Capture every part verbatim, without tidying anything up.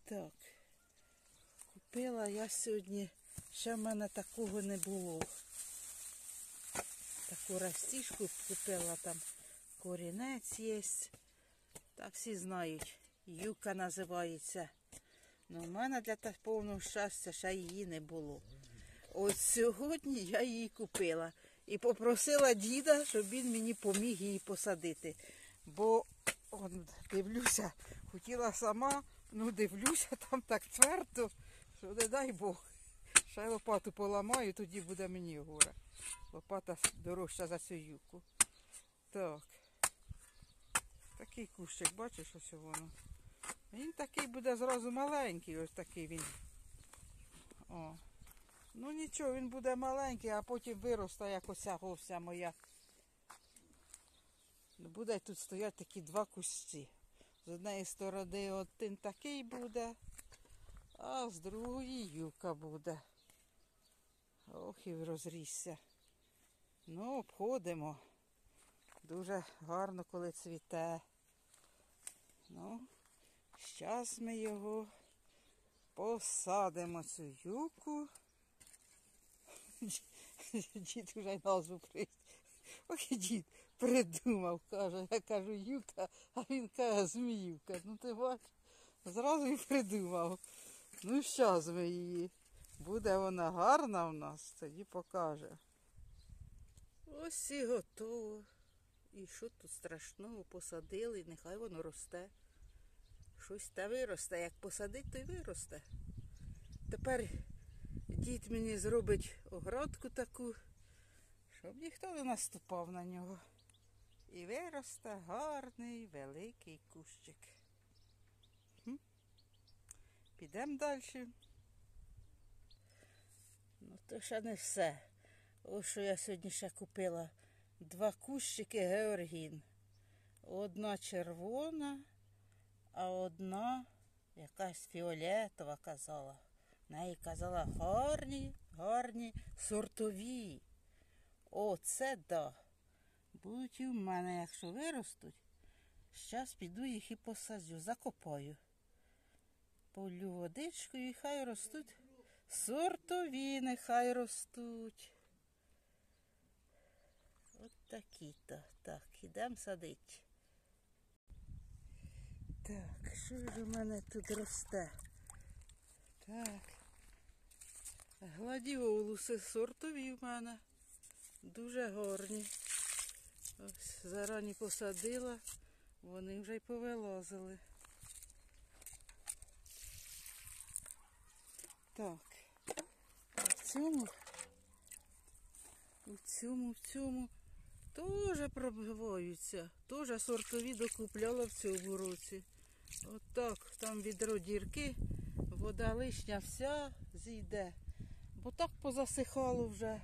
Так, купила я сьогодні, ще в мене такого не було. Таку растіжку купила, там корінець є. Так всі знають, юка називається. Ну, в мене для повного щастя ще її не було. Ось сьогодні я її купила і попросила діда, щоб він мені поміг її посадити. Бо, он, дивлюся, хотіла сама, ну дивлюся, там так твердо, що не дай Бог. Ще лопату поламаю, тоді буде мені горе. Лопата дорожча за цю юку. Так. Такий кущик, бачиш, ось воно. Він такий буде зразу маленький, ось такий він. О. Ну нічого, він буде маленький, а потім виросте, як ося вся моя. Буде тут стояти такі два кущі. З однієї сторони один такий буде, а з другої юка буде. Ох, і розрісся. Ну, обходимо. Дуже гарно, коли цвіте. Ну, зараз ми його посадимо, цю юку. Дід вже назву прийде. Ох, і дід придумав, каже. Я кажу юка, а він каже зміюка. Ну ти бачиш, зразу і придумав. Ну, зараз ми її. Буде вона гарна в нас, тоді покаже. Ось і готово. І що тут страшного, посадили, нехай воно росте. Щось та виросте, як посадить, то й виросте. Тепер дід мені зробить огородку таку, щоб ніхто не наступав на нього. І виросте гарний великий кущик. Хм. Підемо далі. Ну то ще не все. Ось що я сьогодні ще купила. Два кущики георгін. Одна червона, а одна якась фіолетова казала. В неї казала гарні, гарні сортові. О, це да. Будуть і в мене, якщо виростуть. Зараз піду їх і посаджу, закопаю. Полю водичкою і хай ростуть. Сортові нехай ростуть. От такі-то. Так, ідемо садити. Так, що ж у мене тут росте? Так. Гладіолуси сортові в мене. Дуже гарні. Ось зарані посадила, вони вже й повилазили. Так. А в цьому, в цьому, в цьому теж пробиваються. Теж сортові докупляла в цьому році. От так, там відро дірки, вода лишня вся зійде. Бо так позасихало вже.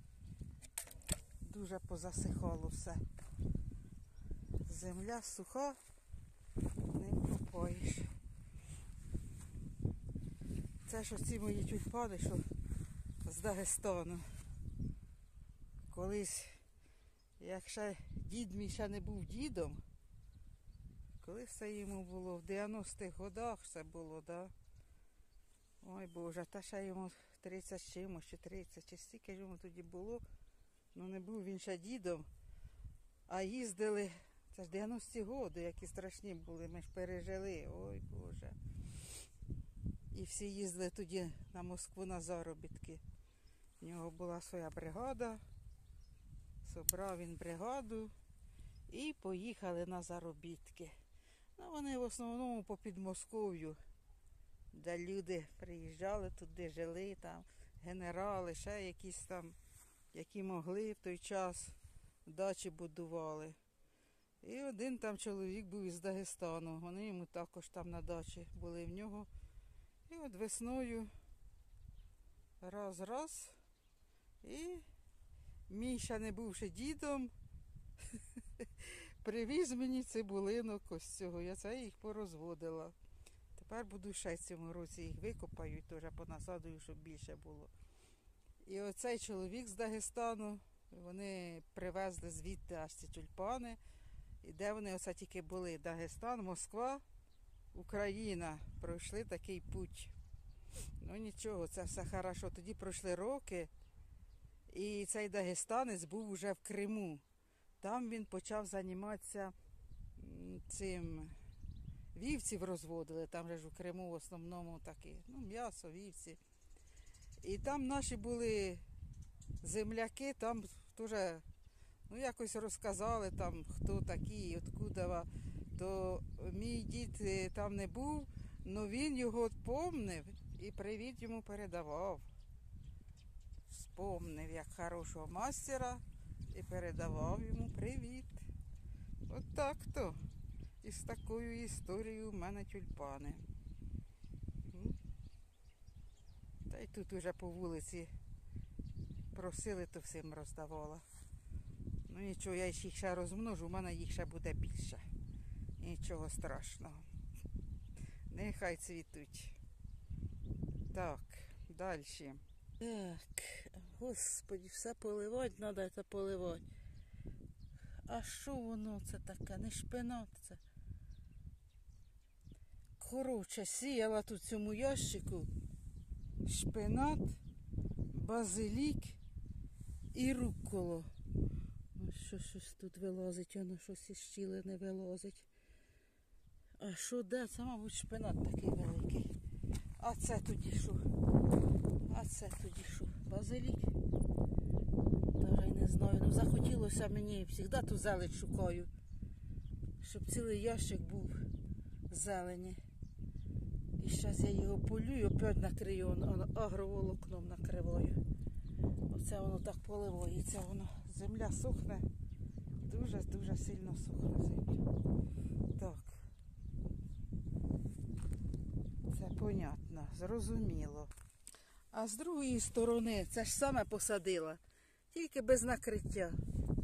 Дуже позасихало все. Земля суха, не копаєш. Це ж оці мої тюльпани, що з Дагестану. Колись, як ще дід мій ще не був дідом, коли все йому було, в дев'яностих годах все було, да? Ой Боже, та ще йому тридцять чимось, чи тридцять, чи стільки йому тоді було. Ну не був він ще дідом, а їздили, це ж дев'яності годи, які страшні були, ми ж пережили, ой Боже. І всі їздили тоді на Москву на заробітки. У нього була своя бригада, зібрав він бригаду і поїхали на заробітки. Ну вони в основному по Підмосков'ю, де люди приїжджали туди, жили там, генерали, ще якісь там, які могли в той час, дачі будували. І один там чоловік був із Дагестану, вони йому також там на дачі були в нього. І от весною раз-раз, і мій ще не бувши дідом, привіз мені цибулинок ось цього, я це їх порозводила. Тепер буду ще цьому році їх викопаю, і теж понасадую, щоб більше було. І оцей чоловік з Дагестану, вони привезли звідти аж ці тюльпани. І де вони оце тільки були? Дагестан, Москва. Україна, пройшли такий путь. Ну нічого, це все хорошо. Тоді пройшли роки, і цей дагестанець був уже в Криму. Там він почав займатися цим, вівців розводили, там же ж у Криму в основному такі, ну, м'ясо, вівці. І там наші були земляки, там теж, ну, якось розказали, там, хто такі, откуда. То мій дід там не був, але він його помнив і привіт йому передавав. Вспомнив, як хорошого мастера, і передавав йому привіт. От так-то. І з такою історією в мене тюльпани. Та й тут уже по вулиці просили, то всім роздавала. Ну нічого, я їх ще розмножу, у мене їх ще буде більше. Нічого страшного. Нехай цвітуть. Так, далі. Так, господи, все поливати треба, це поливати. А що воно це таке? Не шпинат це. Коротше, сіяла тут в цьому ящику шпинат, базилік і рукколо. Ну, що щось тут вилазить, воно щось із щілини вилазить. А що де? Це, мабуть, шпинат такий великий. А це тоді що? А це тоді що? Базилік? Даже й не знаю. Ну захотілося мені, завжди ту зелень шукаю. Щоб цілий ящик був зелені. І зараз я його полю і опять накрию, агроволокном накриваю. Оце воно так поливається, воно. Земля сохне. Дуже-дуже сильно сохне земля. Так. Це понятно, зрозуміло. А з другої сторони, це ж саме посадила, тільки без накриття.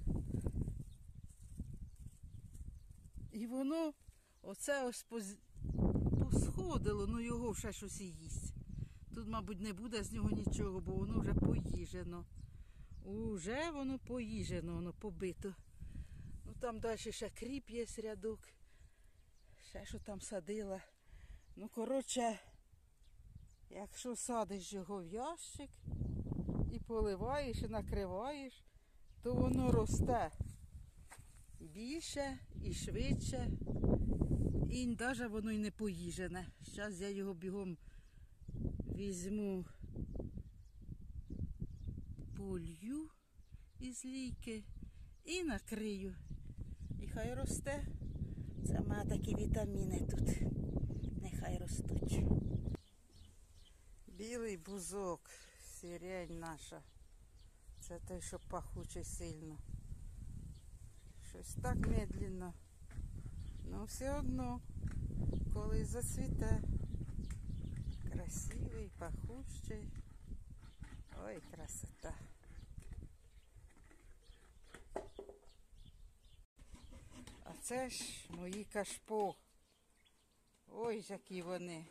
І воно, оце ось посходило, ну його ще щось і їсть. Тут, мабуть, не буде з нього нічого, бо воно вже поїжено. Уже воно поїжено, воно побито. Ну там далі ще кріп є рядок. Ще що там садила. Ну, коротше, якщо садиш його в ящик і поливаєш, і накриваєш, то воно росте більше і швидше. І навіть воно й не поїжене. Зараз я його бігом візьму, полью із лійки і накрию. І хай росте. Це в мене такі вітаміни тут. Нехай ростуть. Білий бузок, сирень наша. Це той, що пахучий сильно. Щось так медленно. Ну все одно, коли зацвіте. Красивий, пахучий. Ой, красота. А це ж мої кашпо. Ой, які вони.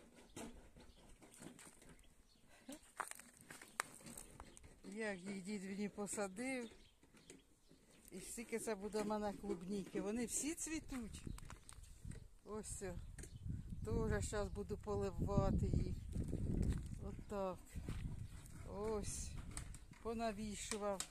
Як їх дід мені посадив. І скільки це буде в мене клубніки. Вони всі цвітуть. Ось. Теж зараз буду поливати їх. Отак. Ось. Понавішував.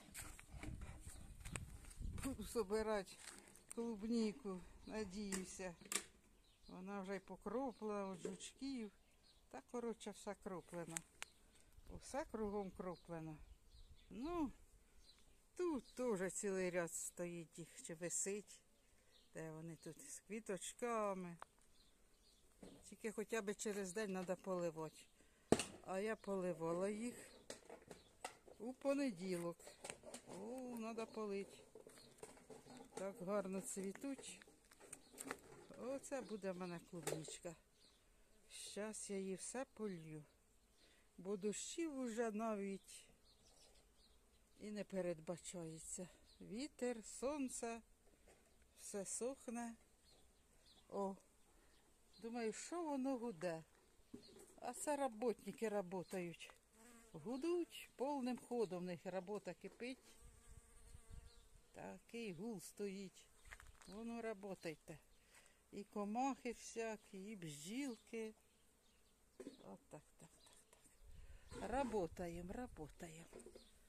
Буду збирати клубніку. Надіюся. Вона вже й покроплена від жучків. Та, коротше, все кроплено. Усе кругом кроплено. Ну, тут теж цілий ряд стоїть їх, чи висить. Де вони тут з квіточками. Тільки хоча б через день треба поливати. А я поливала їх у понеділок. О, треба полити. Так гарно цвітуть. Оце буде в мене клубничка. Зараз я її все полью. Бо дощів уже навіть і не передбачається. Вітер, сонце, все сохне. О, думаю, що воно гуде. А це роботники працюють. Гудуть повним ходом, в них робота кипить. Такий гул стоїть. Воно працюйте. І комахи всякі, і бджілки. От так, так, так, так. Работаємо, работаємо.